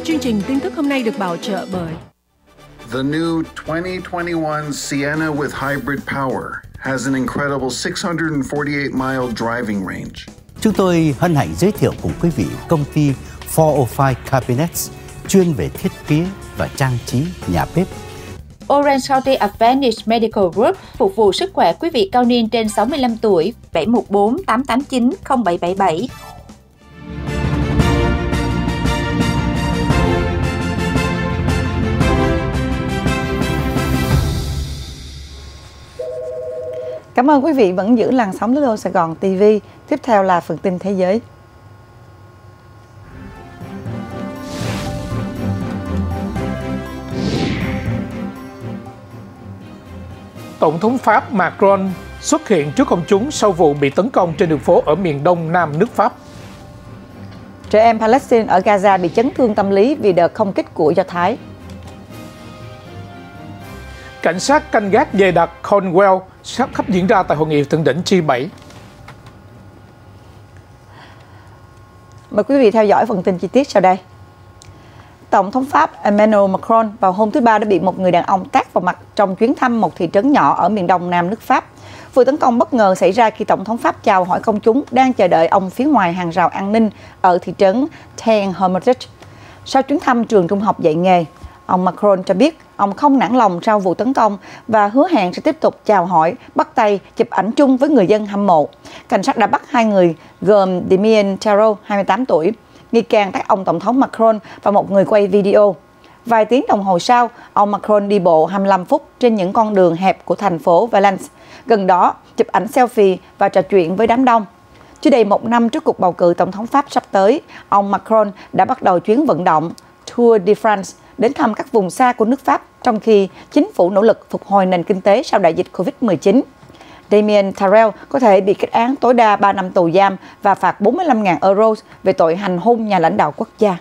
Chương trình tin tức hôm nay được bảo trợ bởi The new 2021 Sienna with hybrid power has an incredible 648-mile driving range. Chúng tôi hân hạnh giới thiệu cùng quý vị công ty 405 Cabinets chuyên về thiết kế và trang trí nhà bếp. Orange County Advantage Medical Group phục vụ sức khỏe quý vị cao niên trên 65 tuổi. 714 889 0777. Cảm ơn quý vị vẫn giữ làn sóng Little Sài Gòn TV. Tiếp theo là phần tin thế giới. Tổng thống Pháp Macron xuất hiện trước công chúng sau vụ bị tấn công trên đường phố ở miền đông nam nước Pháp. Trẻ em Palestine ở Gaza bị chấn thương tâm lý vì đợt không kích của Do Thái. Cảnh sát canh gác dày đặc Cornwall sắp diễn ra tại hội nghị thượng đỉnh G7. Mời quý vị theo dõi phần tin chi tiết sau đây. Tổng thống Pháp Emmanuel Macron vào hôm thứ Ba đã bị một người đàn ông tát vào mặt trong chuyến thăm một thị trấn nhỏ ở miền đông nam nước Pháp. Vụ tấn công bất ngờ xảy ra khi Tổng thống Pháp chào hỏi công chúng đang chờ đợi ông phía ngoài hàng rào an ninh ở thị trấn Saint-Hermitage. Sau chuyến thăm trường trung học dạy nghề, ông Macron cho biết ông không nản lòng sau vụ tấn công và hứa hẹn sẽ tiếp tục chào hỏi, bắt tay, chụp ảnh chung với người dân hâm mộ. Cảnh sát đã bắt hai người gồm Damien Tarot, 28 tuổi, nghi can tát ông Tổng thống Macron và một người quay video. Vài tiếng đồng hồ sau, ông Macron đi bộ 25 phút trên những con đường hẹp của thành phố Valence. Gần đó, chụp ảnh selfie và trò chuyện với đám đông. Chưa đầy một năm trước cuộc bầu cử Tổng thống Pháp sắp tới, ông Macron đã bắt đầu chuyến vận động Tour de France đến thăm các vùng xa của nước Pháp, trong khi chính phủ nỗ lực phục hồi nền kinh tế sau đại dịch Covid-19. Damien Tarel có thể bị kết án tối đa 3 năm tù giam và phạt 45.000 euro về tội hành hung nhà lãnh đạo quốc gia.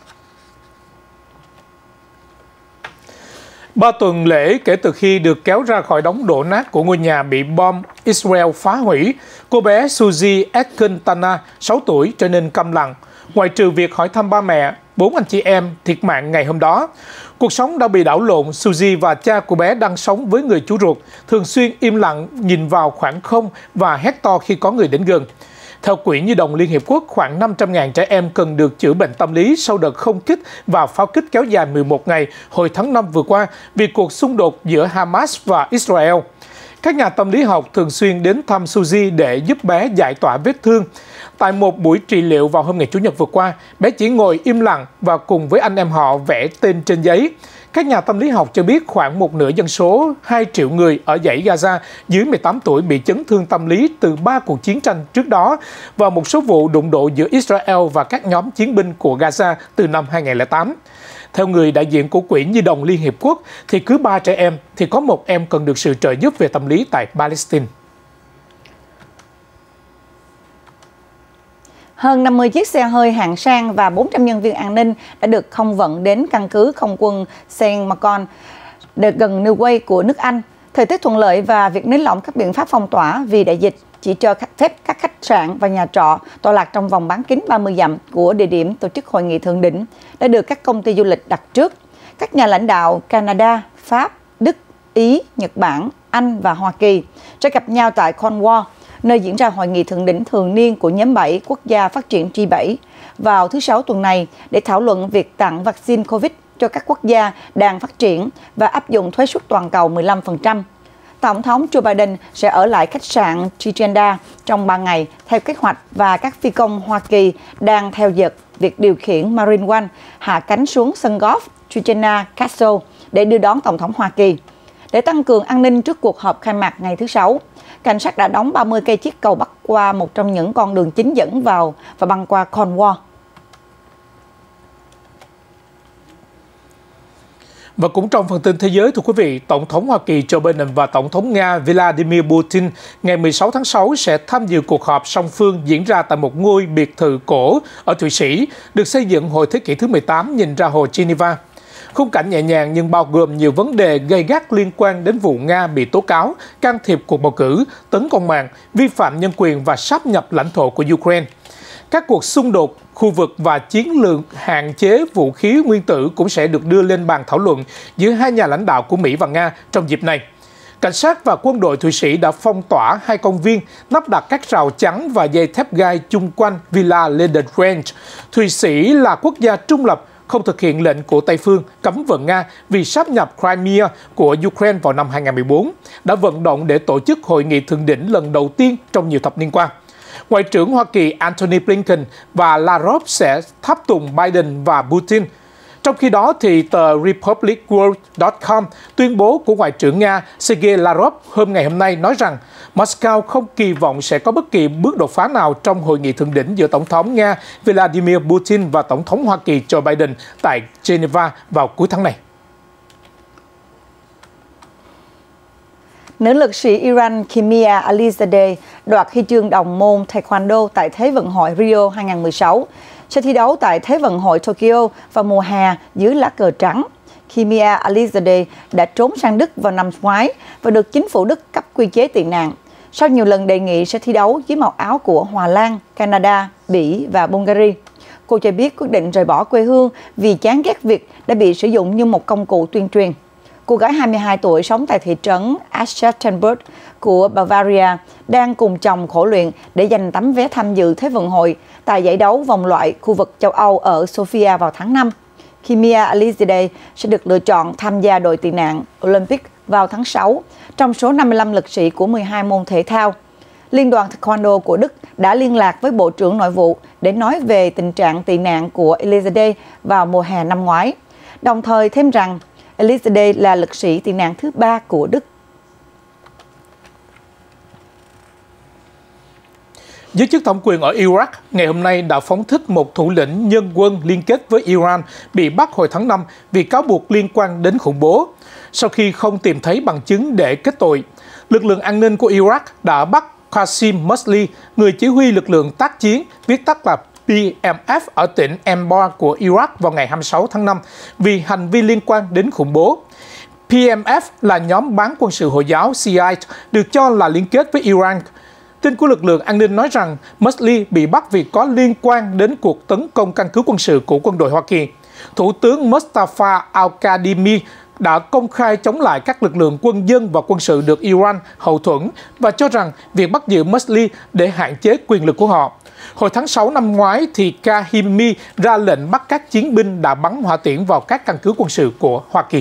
3 tuần lễ kể từ khi được kéo ra khỏi đống đổ nát của ngôi nhà bị bom Israel phá hủy, cô bé Suzy Ekentana, 6 tuổi, trở nên câm lặng, ngoại trừ việc hỏi thăm ba mẹ, 4 anh chị em thiệt mạng ngày hôm đó. Cuộc sống đã bị đảo lộn. Suzy và cha của bé đang sống với người chú ruột, thường xuyên im lặng nhìn vào khoảng không và hét to khi có người đến gần. Theo Quỹ Nhi đồng Liên Hiệp Quốc, khoảng 500.000 trẻ em cần được chữa bệnh tâm lý sau đợt không kích và pháo kích kéo dài 11 ngày hồi tháng 5 vừa qua vì cuộc xung đột giữa Hamas và Israel. Các nhà tâm lý học thường xuyên đến thăm Suzy để giúp bé giải tỏa vết thương. Tại một buổi trị liệu vào hôm ngày Chủ nhật vừa qua, bé chỉ ngồi im lặng và cùng với anh em họ vẽ tên trên giấy. Các nhà tâm lý học cho biết khoảng một nửa dân số 2 triệu người ở dãy Gaza dưới 18 tuổi bị chấn thương tâm lý từ 3 cuộc chiến tranh trước đó và một số vụ đụng độ giữa Israel và các nhóm chiến binh của Gaza từ năm 2008. Theo người đại diện của Quỹ Nhi đồng Liên Hiệp Quốc, thì cứ 3 trẻ em thì có một em cần được sự trợ giúp về tâm lý tại Palestine. Hơn 50 chiếc xe hơi hạng sang và 400 nhân viên an ninh đã được không vận đến căn cứ không quân Saint Macon gần Newquay của nước Anh. Thời tiết thuận lợi và việc nới lỏng các biện pháp phong tỏa vì đại dịch chỉ cho phép các khách sạn và nhà trọ tọa lạc trong vòng bán kính 30 dặm của địa điểm tổ chức hội nghị thượng đỉnh đã được các công ty du lịch đặt trước. Các nhà lãnh đạo Canada, Pháp, Đức, Ý, Nhật Bản, Anh và Hoa Kỳ sẽ gặp nhau tại Cornwall, nơi diễn ra hội nghị thượng đỉnh thường niên của nhóm 7 quốc gia phát triển G7 vào thứ Sáu tuần này để thảo luận việc tặng vaccine COVID cho các quốc gia đang phát triển và áp dụng thuế suất toàn cầu 15%. Tổng thống Joe Biden sẽ ở lại khách sạn Chicenda trong 3 ngày theo kế hoạch và các phi công Hoa Kỳ đang theo dõi việc điều khiển Marine One hạ cánh xuống sân golf Chicenda Castle để đưa đón Tổng thống Hoa Kỳ. Để tăng cường an ninh trước cuộc họp khai mạc ngày thứ Sáu, cảnh sát đã đóng 30 cây chiếc cầu bắc qua một trong những con đường chính dẫn vào và băng qua Cornwall. Và cũng trong phần tin thế giới, thưa quý vị, Tổng thống Hoa Kỳ Joe Biden và Tổng thống Nga Vladimir Putin ngày 16 tháng 6 sẽ tham dự cuộc họp song phương diễn ra tại một ngôi biệt thự cổ ở Thụy Sĩ, được xây dựng hồi thế kỷ thứ 18 nhìn ra hồ Geneva. Khung cảnh nhẹ nhàng nhưng bao gồm nhiều vấn đề gay gắt liên quan đến vụ Nga bị tố cáo can thiệp cuộc bầu cử, tấn công mạng, vi phạm nhân quyền và sáp nhập lãnh thổ của Ukraine. Các cuộc xung đột khu vực và chiến lược hạn chế vũ khí nguyên tử cũng sẽ được đưa lên bàn thảo luận giữa hai nhà lãnh đạo của Mỹ và Nga trong dịp này. Cảnh sát và quân đội Thụy Sĩ đã phong tỏa hai công viên, lắp đặt các rào chắn và dây thép gai chung quanh Villa Ledergrange. Thụy Sĩ là quốc gia trung lập, không thực hiện lệnh của Tây phương cấm vận Nga vì sáp nhập Crimea của Ukraine vào năm 2014, đã vận động để tổ chức hội nghị thượng đỉnh lần đầu tiên trong nhiều thập niên qua. Ngoại trưởng Hoa Kỳ Antony Blinken và Lavrov sẽ tháp tùng Biden và Putin. Trong khi đó, thì tờ RepublicWorld.com tuyên bố của Ngoại trưởng Nga Sergei Lavrov hôm nay nói rằng Moscow không kỳ vọng sẽ có bất kỳ bước đột phá nào trong hội nghị thượng đỉnh giữa Tổng thống Nga Vladimir Putin và Tổng thống Hoa Kỳ Joe Biden tại Geneva vào cuối tháng này. Nữ lực sĩ Iran Kimia Alizadeh đoạt huy chương đồng môn Taekwondo tại Thế vận hội Rio 2016. Sẽ thi đấu tại Thế vận hội Tokyo vào mùa hè dưới lá cờ trắng. Kimia Alizadeh đã trốn sang Đức vào năm ngoái và được chính phủ Đức cấp quy chế tị nạn. Sau nhiều lần đề nghị sẽ thi đấu dưới màu áo của Hà Lan, Canada, Bỉ và Bulgaria, cô cho biết quyết định rời bỏ quê hương vì chán ghét việc đã bị sử dụng như một công cụ tuyên truyền. Cô gái 22 tuổi sống tại thị trấn Aschaffenburg của Bavaria đang cùng chồng khổ luyện để giành tấm vé tham dự Thế vận hội tại giải đấu vòng loại khu vực châu Âu ở Sofia vào tháng 5. Kimia Alizadeh sẽ được lựa chọn tham gia đội tị nạn Olympic vào tháng 6 trong số 55 lực sĩ của 12 môn thể thao. Liên đoàn Taekwondo của Đức đã liên lạc với Bộ trưởng Nội vụ để nói về tình trạng tị nạn của Alizadeh vào mùa hè năm ngoái, đồng thời thêm rằng Alizadeh là lực sĩ tị nạn thứ 3 của Đức. Giới chức thẩm quyền ở Iraq ngày hôm nay đã phóng thích một thủ lĩnh nhân quân liên kết với Iran bị bắt hồi tháng 5 vì cáo buộc liên quan đến khủng bố. Sau khi không tìm thấy bằng chứng để kết tội, lực lượng an ninh của Iraq đã bắt Qasim Muslih, người chỉ huy lực lượng tác chiến, viết tắt là PMF ở tỉnh Anbar của Iraq vào ngày 26 tháng 5 vì hành vi liên quan đến khủng bố. PMF là nhóm bán quân sự Hồi giáo Shiite được cho là liên kết với Iran. Tin của lực lượng an ninh nói rằng Muslih bị bắt vì có liên quan đến cuộc tấn công căn cứ quân sự của quân đội Hoa Kỳ. Thủ tướng Mustafa al-Kadhimi đã công khai chống lại các lực lượng quân dân và quân sự được Iran hậu thuẫn và cho rằng việc bắt giữ Muslih để hạn chế quyền lực của họ. Hồi tháng 6 năm ngoái, thì Kadhimi ra lệnh bắt các chiến binh đã bắn hỏa tiễn vào các căn cứ quân sự của Hoa Kỳ.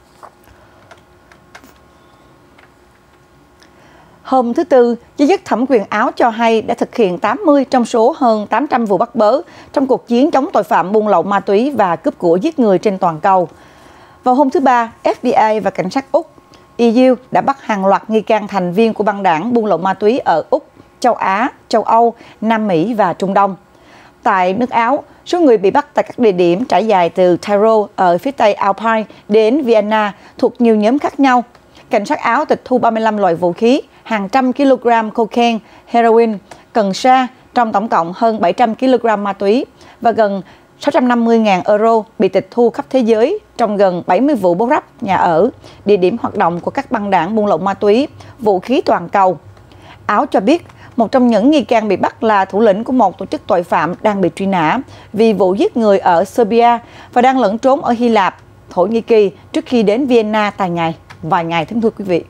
Hôm thứ Tư, giới chức thẩm quyền Áo cho hay đã thực hiện 80 trong số hơn 800 vụ bắt bớ trong cuộc chiến chống tội phạm buôn lậu ma túy và cướp của giết người trên toàn cầu. Vào hôm thứ Ba, FBI và cảnh sát Úc, EU đã bắt hàng loạt nghi can thành viên của băng đảng buôn lậu ma túy ở Úc, châu Á, châu Âu, Nam Mỹ và Trung Đông. Tại nước Áo, số người bị bắt tại các địa điểm trải dài từ Tyrol ở phía tây Alpine đến Vienna thuộc nhiều nhóm khác nhau. Cảnh sát Áo tịch thu 35 loại vũ khí, hàng trăm kg cocaine, heroin, cần sa, trong tổng cộng hơn 700 kg ma túy và gần 650.000 euro bị tịch thu khắp thế giới trong gần 70 vụ bóc rách nhà ở, địa điểm hoạt động của các băng đảng buôn lậu ma túy, vũ khí toàn cầu. Áo cho biết một trong những nghi can bị bắt là thủ lĩnh của một tổ chức tội phạm đang bị truy nã vì vụ giết người ở Serbia và đang lẫn trốn ở Hy Lạp, Thổ Nhĩ Kỳ trước khi đến Vienna vài ngày, thưa quý vị.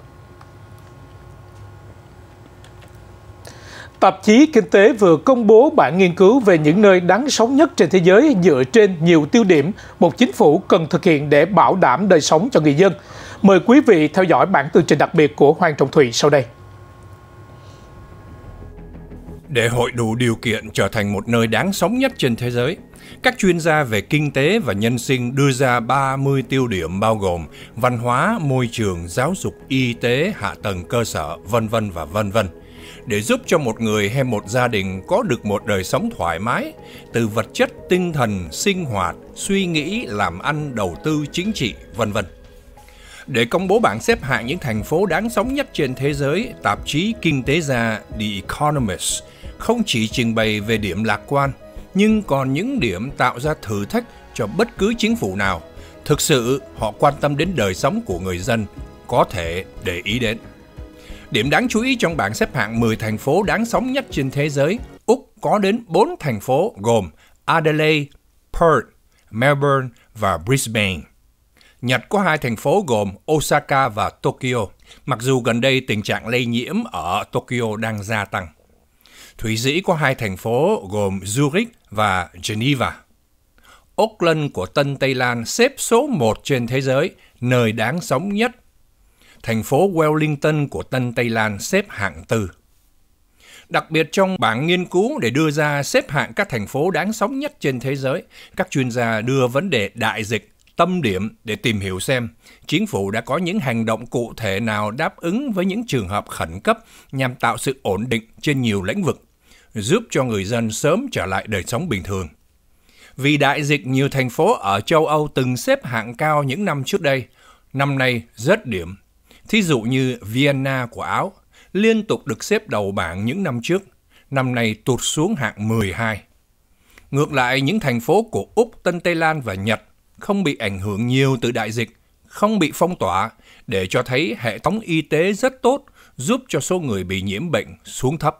Tạp chí Kinh tế vừa công bố bản nghiên cứu về những nơi đáng sống nhất trên thế giới dựa trên nhiều tiêu điểm một chính phủ cần thực hiện để bảo đảm đời sống cho người dân. Mời quý vị theo dõi bản tường trình đặc biệt của Hoàng Trọng Thủy sau đây. Để hội đủ điều kiện trở thành một nơi đáng sống nhất trên thế giới, các chuyên gia về kinh tế và nhân sinh đưa ra 30 tiêu điểm bao gồm văn hóa, môi trường, giáo dục, y tế, hạ tầng cơ sở, vân vân và vân vân, để giúp cho một người hay một gia đình có được một đời sống thoải mái, từ vật chất, tinh thần, sinh hoạt, suy nghĩ, làm ăn, đầu tư, chính trị, vân vân. Để công bố bảng xếp hạng những thành phố đáng sống nhất trên thế giới, tạp chí kinh tế gia The Economist không chỉ trình bày về điểm lạc quan, nhưng còn những điểm tạo ra thử thách cho bất cứ chính phủ nào. Thực sự, họ quan tâm đến đời sống của người dân, có thể để ý đến. Điểm đáng chú ý trong bảng xếp hạng 10 thành phố đáng sống nhất trên thế giới, Úc có đến 4 thành phố gồm Adelaide, Perth, Melbourne và Brisbane. Nhật có 2 thành phố gồm Osaka và Tokyo, mặc dù gần đây tình trạng lây nhiễm ở Tokyo đang gia tăng. Thụy Sĩ có 2 thành phố gồm Zurich và Geneva. Auckland của Tân Tây Lan xếp số 1 trên thế giới, nơi đáng sống nhất. Thành phố Wellington của Tân Tây Lan xếp hạng 4. Đặc biệt trong bảng nghiên cứu để đưa ra xếp hạng các thành phố đáng sống nhất trên thế giới, các chuyên gia đưa vấn đề đại dịch tâm điểm để tìm hiểu xem chính phủ đã có những hành động cụ thể nào đáp ứng với những trường hợp khẩn cấp nhằm tạo sự ổn định trên nhiều lĩnh vực, giúp cho người dân sớm trở lại đời sống bình thường. Vì đại dịch, nhiều thành phố ở châu Âu từng xếp hạng cao những năm trước đây, năm nay rớt điểm. Thí dụ như Vienna của Áo, liên tục được xếp đầu bảng những năm trước, năm nay tụt xuống hạng 12. Ngược lại, những thành phố của Úc, Tân Tây Lan và Nhật không bị ảnh hưởng nhiều từ đại dịch, không bị phong tỏa, để cho thấy hệ thống y tế rất tốt, giúp cho số người bị nhiễm bệnh xuống thấp.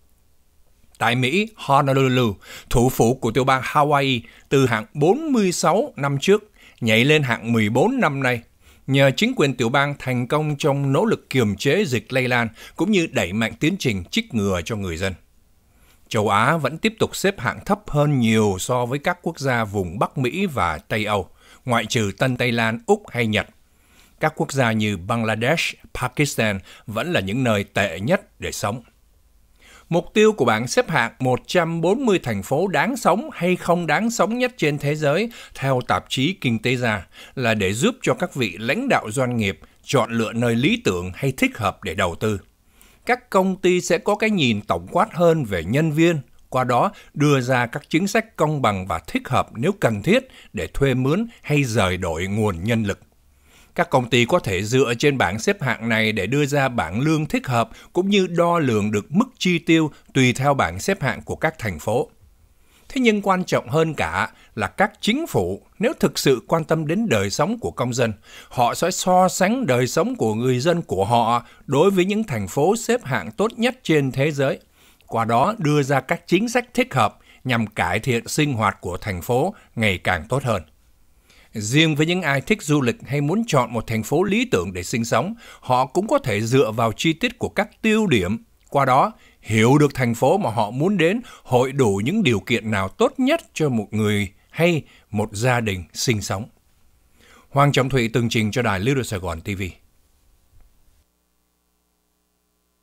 Tại Mỹ, Honolulu, thủ phủ của tiểu bang Hawaii, từ hạng 46 năm trước, nhảy lên hạng 14 năm nay, nhờ chính quyền tiểu bang thành công trong nỗ lực kiềm chế dịch lây lan, cũng như đẩy mạnh tiến trình chích ngừa cho người dân. Châu Á vẫn tiếp tục xếp hạng thấp hơn nhiều so với các quốc gia vùng Bắc Mỹ và Tây Âu, ngoại trừ Tân Tây Lan, Úc hay Nhật. Các quốc gia như Bangladesh, Pakistan vẫn là những nơi tệ nhất để sống. Mục tiêu của bảng xếp hạng 140 thành phố đáng sống hay không đáng sống nhất trên thế giới theo tạp chí Kinh tế Gia là để giúp cho các vị lãnh đạo doanh nghiệp chọn lựa nơi lý tưởng hay thích hợp để đầu tư. Các công ty sẽ có cái nhìn tổng quát hơn về nhân viên, qua đó đưa ra các chính sách công bằng và thích hợp nếu cần thiết để thuê mướn hay rời đổi nguồn nhân lực. Các công ty có thể dựa trên bảng xếp hạng này để đưa ra bảng lương thích hợp cũng như đo lường được mức chi tiêu tùy theo bảng xếp hạng của các thành phố. Thế nhưng quan trọng hơn cả là các chính phủ, nếu thực sự quan tâm đến đời sống của công dân, họ sẽ so sánh đời sống của người dân của họ đối với những thành phố xếp hạng tốt nhất trên thế giới. Qua đó đưa ra các chính sách thích hợp nhằm cải thiện sinh hoạt của thành phố ngày càng tốt hơn. Riêng với những ai thích du lịch hay muốn chọn một thành phố lý tưởng để sinh sống, họ cũng có thể dựa vào chi tiết của các tiêu điểm, qua đó hiểu được thành phố mà họ muốn đến hội đủ những điều kiện nào tốt nhất cho một người hay một gia đình sinh sống. Hoàng Trọng Thụy tường trình cho đài Little Sài Gòn TV.